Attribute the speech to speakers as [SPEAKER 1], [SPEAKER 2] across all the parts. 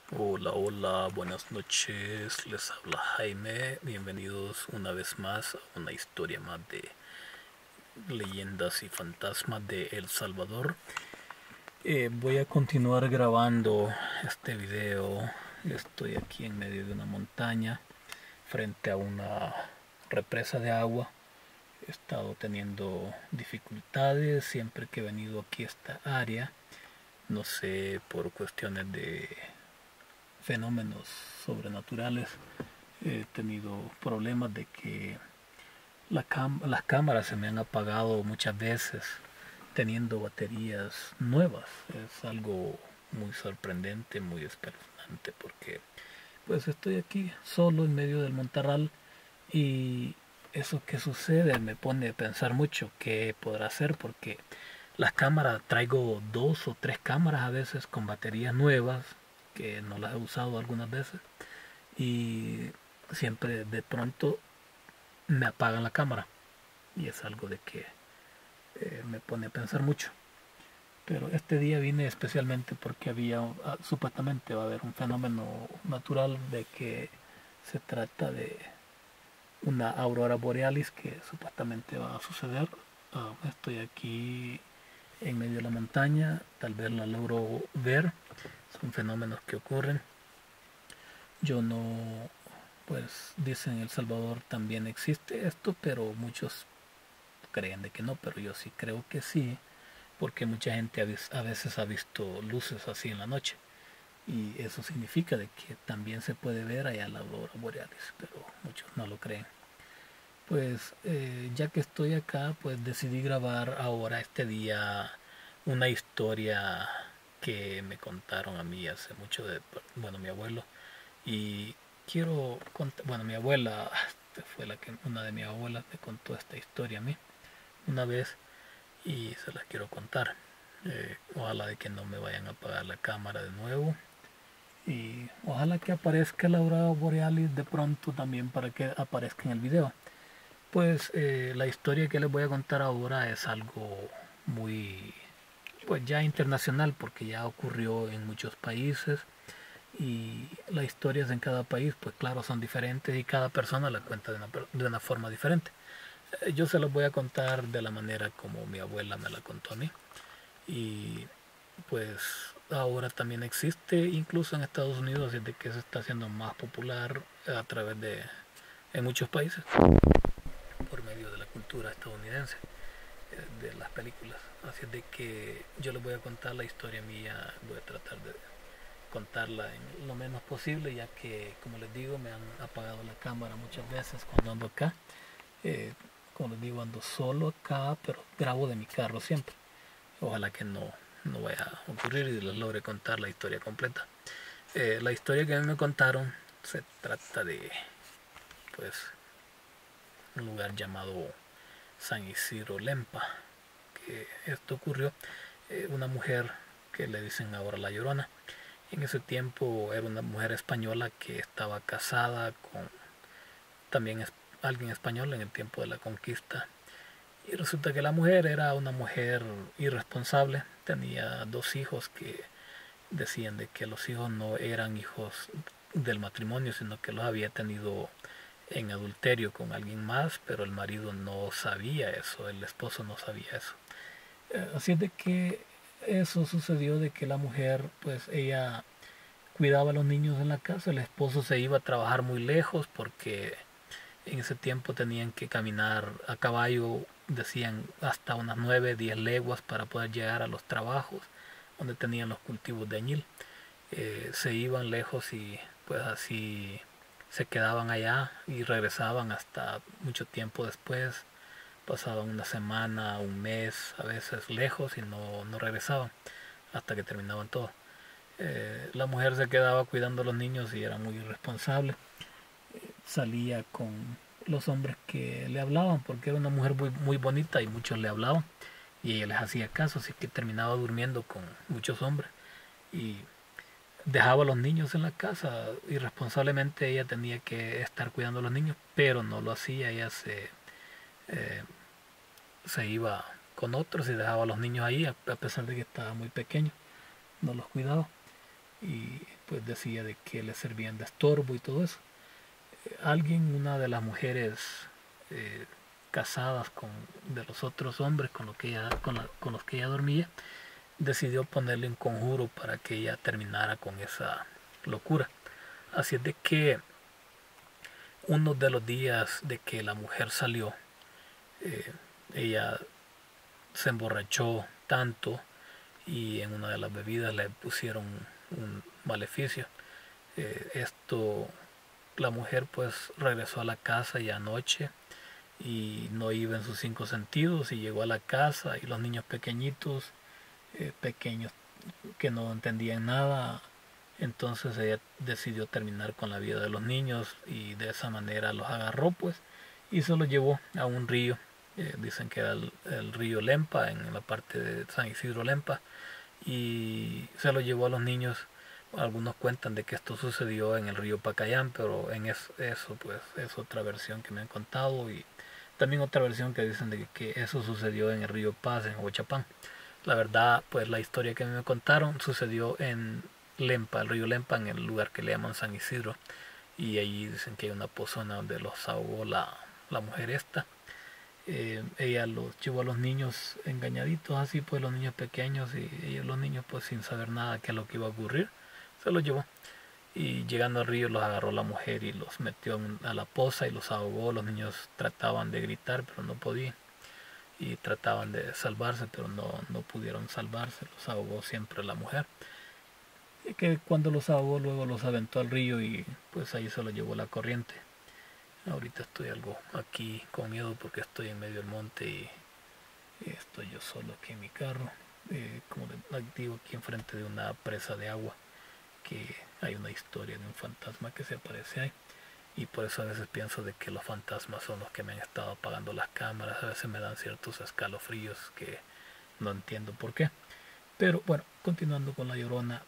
[SPEAKER 1] Hola, hola, buenas noches, les habla Jaime, bienvenidos una vez más a una historia más de leyendas y fantasmas de El Salvador. Voy a continuar grabando este video, estoy aquí en medio de una montaña, frente a una represa de agua. He estado teniendo dificultades siempre que he venido aquí a esta área, no sé, por cuestiones de fenómenos sobrenaturales. He tenido problemas de que las cámaras se me han apagado muchas veces teniendo baterías nuevas. Es algo muy sorprendente, muy espeluznante, porque pues estoy aquí solo en medio del montarral y eso que sucede me pone a pensar mucho qué podrá hacer, porque las cámaras, traigo dos o tres cámaras a veces con baterías nuevas que no las he usado algunas veces, y siempre de pronto me apagan la cámara y es algo de que me pone a pensar mucho. Pero este día vine especialmente porque supuestamente va a haber un fenómeno natural de que se trata de una aurora borealis que supuestamente va a suceder. Estoy aquí en medio de la montaña, tal vez la logro ver, son fenómenos que ocurren. Yo no, pues dicen en El Salvador también existe esto, pero muchos creen de que no, pero yo sí creo que sí, porque mucha gente a veces ha visto luces así en la noche, y eso significa de que también se puede ver allá la aurora borealis, pero muchos no lo creen. Pues ya que estoy acá, pues decidí grabar ahora este día una historia que me contaron a mí hace mucho bueno, mi abuelo. Y quiero contar, bueno, mi abuela fue una de mis abuelas me contó esta historia a mí una vez, y se las quiero contar. Ojalá de que no me vayan a apagar la cámara de nuevo, y ojalá que aparezca la aurora borealis de pronto también para que aparezca en el video. Pues la historia que les voy a contar ahora es algo muy, pues ya internacional, porque ya ocurrió en muchos países, y las historias en cada país, pues claro, son diferentes y cada persona la cuenta de una forma diferente. Yo se los voy a contar de la manera como mi abuela me la contó a mí, y pues ahora también existe incluso en Estados Unidos, desde que se está haciendo más popular a través de en muchos países por medio de la cultura estadounidense, de las películas. Así es de que yo les voy a contar la historia mía, voy a tratar de contarla en lo menos posible, ya que, como les digo, me han apagado la cámara muchas veces cuando ando acá. Eh, Como les digo, ando solo acá, pero grabo de mi carro siempre. Ojalá que no vaya a ocurrir y les logre contar la historia completa. La historia que a mí me contaron se trata de, pues, un lugar llamado San Isidro Lempa, que esto ocurrió. Una mujer que le dicen ahora la Llorona, en ese tiempo era una mujer española que estaba casada con también alguien español en el tiempo de la conquista. Y resulta que la mujer era una mujer irresponsable, tenía dos hijos que decían de que los hijos no eran hijos del matrimonio, sino que los había tenido en adulterio con alguien más, pero el marido no sabía eso, el esposo no sabía eso. Así es de que eso sucedió, de que la mujer, pues ella cuidaba a los niños en la casa, el esposo se iba a trabajar muy lejos porque en ese tiempo tenían que caminar a caballo, decían hasta unas 9, 10 leguas para poder llegar a los trabajos donde tenían los cultivos de añil. Se iban lejos y pues así se quedaban allá y regresaban hasta mucho tiempo después. Pasaban una semana, un mes, a veces lejos, y no regresaban hasta que terminaban todo. La mujer se quedaba cuidando a los niños y era muy irresponsable. Salía con los hombres que le hablaban, porque era una mujer muy bonita y muchos le hablaban y ella les hacía caso, así que terminaba durmiendo con muchos hombres y dejaba a los niños en la casa. Irresponsablemente ella tenía que estar cuidando a los niños, pero no lo hacía. Ella eh, se iba con otros y dejaba a los niños ahí, a pesar de que estaba muy pequeño, no los cuidaba. Y pues decía de que le servían de estorbo y todo eso. Alguien, una de las mujeres eh, casadas de los otros hombres con los que ella dormía, decidió ponerle un conjuro para que ella terminara con esa locura. Así es de que uno de los días de que la mujer salió, eh, ella se emborrachó tanto y en una de las bebidas le pusieron un maleficio. Esto, la mujer pues regresó a la casa ya anoche y no iba en sus cinco sentidos y llegó a la casa y los niños pequeñitos, pequeños que no entendían nada, entonces ella decidió terminar con la vida de los niños y de esa manera los agarró pues y se los llevó a un río. Dicen que era el río Lempa, en la parte de San Isidro Lempa, y se los llevó a los niños. Algunos cuentan de que esto sucedió en el río Pacayán, pero eso pues es otra versión que me han contado, y también otra versión que dicen de que eso sucedió en el río Paz, en Huachapán. La verdad, pues la historia que me contaron sucedió en Lempa, el río Lempa, en el lugar que le llaman San Isidro, y allí dicen que hay una pozona donde los ahogó la mujer esta. Ella los llevó a los niños engañaditos, así pues los niños pequeños, y ellos, los niños pues sin saber nada qué es lo que iba a ocurrir, se los llevó. Y llegando al río los agarró la mujer y los metió a la poza y los ahogó. Los niños trataban de gritar pero no podían, y trataban de salvarse pero no pudieron salvarse, los ahogó siempre la mujer. Y que cuando los ahogó luego los aventó al río y pues ahí se los llevó la corriente. Ahorita estoy algo aquí con miedo porque estoy en medio del monte y estoy yo solo aquí en mi carro, como les digo, aquí enfrente de una presa de agua, que hay una historia de un fantasma que se aparece ahí, y por eso a veces pienso de que los fantasmas son los que me han estado apagando las cámaras. A veces me dan ciertos escalofríos que no entiendo por qué. Pero bueno, continuando con la Llorona.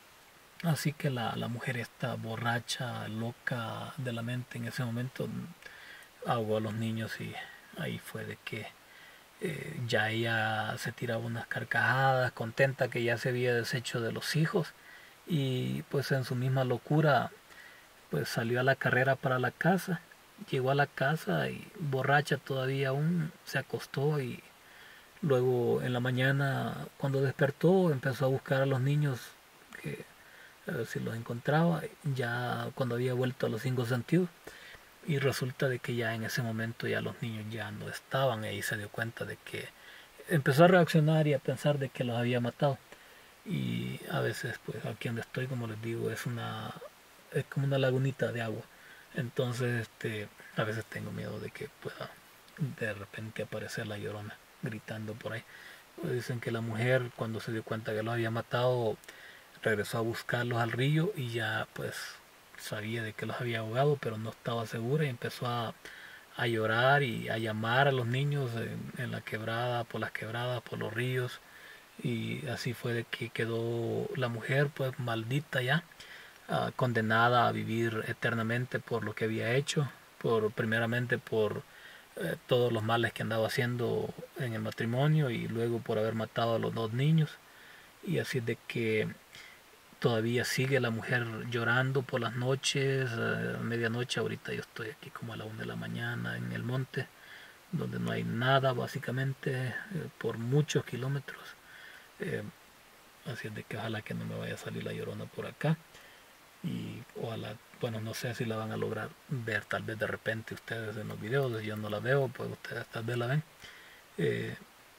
[SPEAKER 1] Así que la mujer está borracha, loca de la mente en ese momento, ahogó a los niños, y ahí fue de que ya ella se tiraba unas carcajadas, contenta que ya se había deshecho de los hijos, y pues en su misma locura pues salió a la carrera para la casa. Llegó a la casa y borracha todavía aún se acostó, y luego en la mañana cuando despertó empezó a buscar a los niños, que a ver si los encontraba, ya cuando había vuelto a los cinco sentidos, y resulta de que ya en ese momento ya los niños ya no estaban, y ahí se dio cuenta de que empezó a reaccionar y a pensar de que los había matado. Y a veces pues aquí donde estoy, como les digo, es como una lagunita de agua, entonces a veces tengo miedo de que pueda de repente aparecer la Llorona gritando por ahí. Pues dicen que la mujer, cuando se dio cuenta que los había matado, regresó a buscarlos al río y ya pues sabía de que los había ahogado, pero no estaba segura, y empezó a llorar y a llamar a los niños en la quebrada, por las quebradas, por los ríos, y así fue de que quedó la mujer pues maldita ya, condenada a vivir eternamente por lo que había hecho, primeramente por todos los males que andaba haciendo en el matrimonio, y luego por haber matado a los dos niños. Y así es de que todavía sigue la mujer llorando por las noches, a medianoche. Ahorita yo estoy aquí como a la 1 de la mañana en el monte, donde no hay nada básicamente, por muchos kilómetros. Eh, Así es de que ojalá que no me vaya a salir la Llorona por acá. Y ojalá, bueno, no sé si la van a lograr ver tal vez de repente ustedes en los videos. Yo no la veo, pues ustedes tal vez la ven. Eh,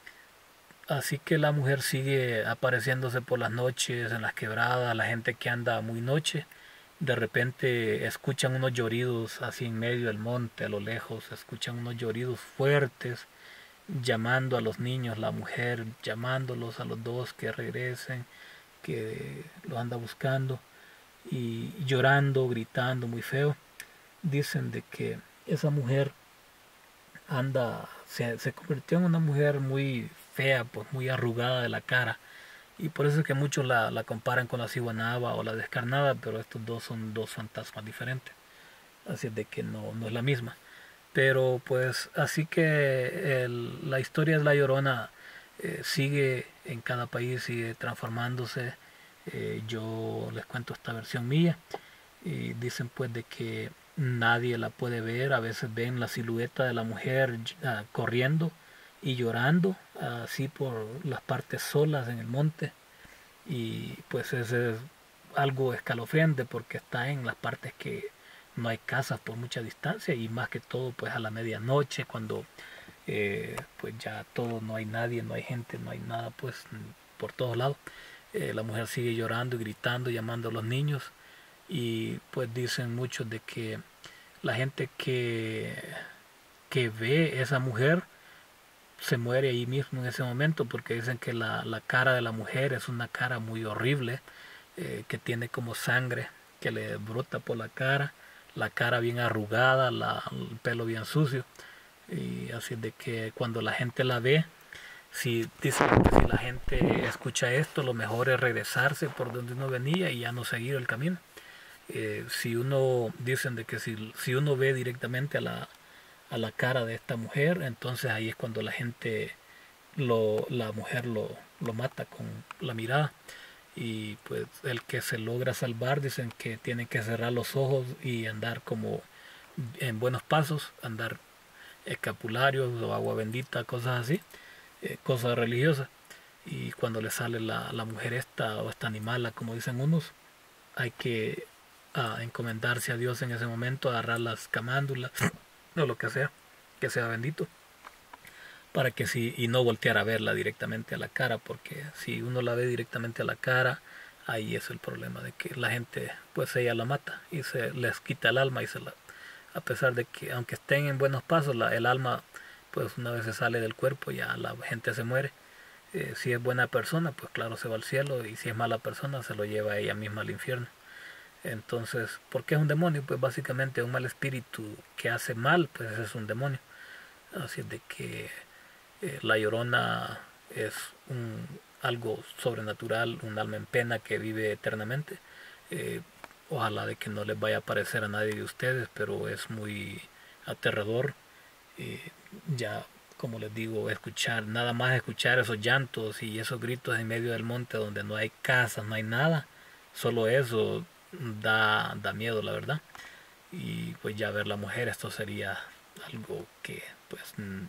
[SPEAKER 1] Así que la mujer sigue apareciéndose por las noches en las quebradas. La gente que anda muy noche, de repente escuchan unos lloridos así en medio del monte, a lo lejos, escuchan unos lloridos fuertes, llamando a los niños, la mujer llamándolos a los dos que regresen, que los anda buscando, y llorando, gritando muy feo. Dicen de que esa mujer se convirtió en una mujer muy fea, pues muy arrugada de la cara, y por eso es que muchos la comparan con la ciguanaba o la descarnada, pero estos dos son dos fantasmas diferentes, así es de que no es la misma. Pero pues así que la historia de la Llorona sigue en cada país, sigue transformándose. Yo les cuento esta versión mía y dicen pues de que nadie la puede ver. A veces ven la silueta de la mujer corriendo y llorando así por las partes solas en el monte, y pues ese es algo escalofriante porque está en las partes que no hay casas por mucha distancia, y más que todo pues a la medianoche cuando pues ya todo, no hay nadie, no hay gente, no hay nada pues por todos lados. La mujer sigue llorando y gritando, llamando a los niños, y pues dicen muchos de que la gente que ve esa mujer se muere ahí mismo en ese momento, porque dicen que la cara de la mujer es una cara muy horrible, que tiene como sangre que le brota por la cara bien arrugada, el pelo bien sucio, y así de que cuando la gente la ve, si dicen que si la gente escucha esto, lo mejor es regresarse por donde uno venía y ya no seguir el camino. Si uno, dicen de que si uno ve directamente a la cara de esta mujer, entonces ahí es cuando la gente, la mujer lo mata con la mirada. Y pues el que se logra salvar, dicen que tiene que cerrar los ojos y andar como en buenos pasos, andar escapularios o agua bendita, cosas así, cosas religiosas. Y cuando le sale la mujer esta o esta animala, como dicen unos, hay que encomendarse a Dios en ese momento, agarrar las camándulas o lo que sea bendito, para que si, y no voltear a verla directamente a la cara, porque si uno la ve directamente a la cara, ahí es el problema de que la gente, pues ella la mata y se les quita el alma, y a pesar de que aunque estén en buenos pasos, el alma, pues una vez se sale del cuerpo, ya la gente se muere. Si es buena persona, pues claro, se va al cielo, y si es mala persona, se lo lleva ella misma al infierno. Entonces, ¿por qué es un demonio? Pues básicamente un mal espíritu que hace mal, pues ese es un demonio. Así es de que la Llorona es algo sobrenatural, un alma en pena que vive eternamente. Eh, Ojalá de que no les vaya a parecer a nadie de ustedes, pero es muy aterrador. Eh, ya, como les digo, nada más escuchar esos llantos y esos gritos en medio del monte donde no hay casas, no hay nada, solo eso da miedo, la verdad. Y pues ya ver la mujer, esto sería algo que pues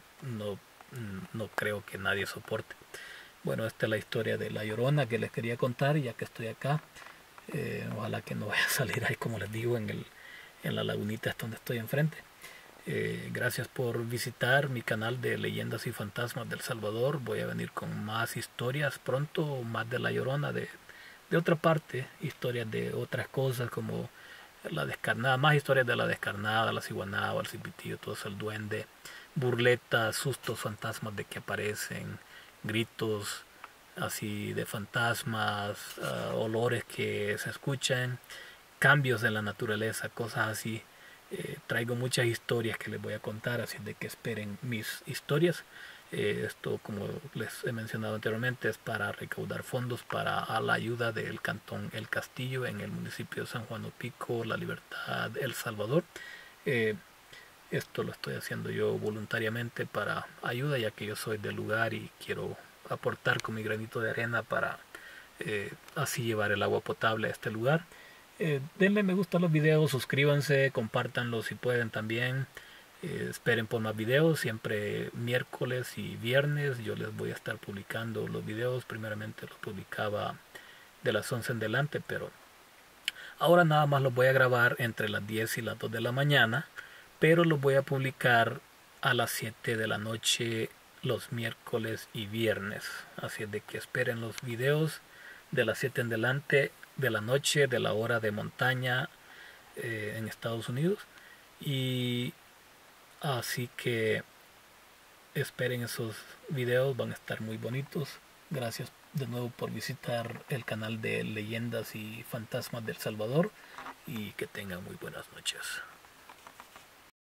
[SPEAKER 1] no creo que nadie soporte. Bueno, esta es la historia de La Llorona que les quería contar, ya que estoy acá. Ojalá que no vaya a salir ahí, como les digo, en la lagunita donde estoy enfrente. Gracias por visitar mi canal de Leyendas y Fantasmas del Salvador. Voy a venir con más historias pronto, más de La Llorona, de otra parte, historias de otras cosas como la descarnada, más historias de la descarnada, la ciguanaba, el cipitillo, todo eso, el duende, burletas, sustos, fantasmas de que aparecen, gritos así de fantasmas, olores que se escuchan, cambios en la naturaleza, cosas así. Traigo muchas historias que les voy a contar, así de que esperen mis historias. Esto, como les he mencionado anteriormente, es para recaudar fondos para la ayuda del Cantón El Castillo en el municipio de San Juan Opico, La Libertad, El Salvador. Eh, Esto lo estoy haciendo yo voluntariamente para ayuda, ya que yo soy del lugar y quiero aportar con mi granito de arena para así llevar el agua potable a este lugar. Denle me gusta a los videos, suscríbanse, compártanlos si pueden también. Esperen por más videos, siempre miércoles y viernes yo les voy a estar publicando los videos. Primeramente los publicaba de las 11 en delante, pero ahora nada más los voy a grabar entre las 10 y las 2 de la mañana, pero los voy a publicar a las 7 de la noche los miércoles y viernes. Así es de que esperen los videos de las 7 en delante de la noche, de la hora de montaña en Estados Unidos. Y así que esperen esos videos, van a estar muy bonitos. Gracias de nuevo por visitar el canal de Leyendas y Fantasmas del Salvador, y que tengan muy buenas noches.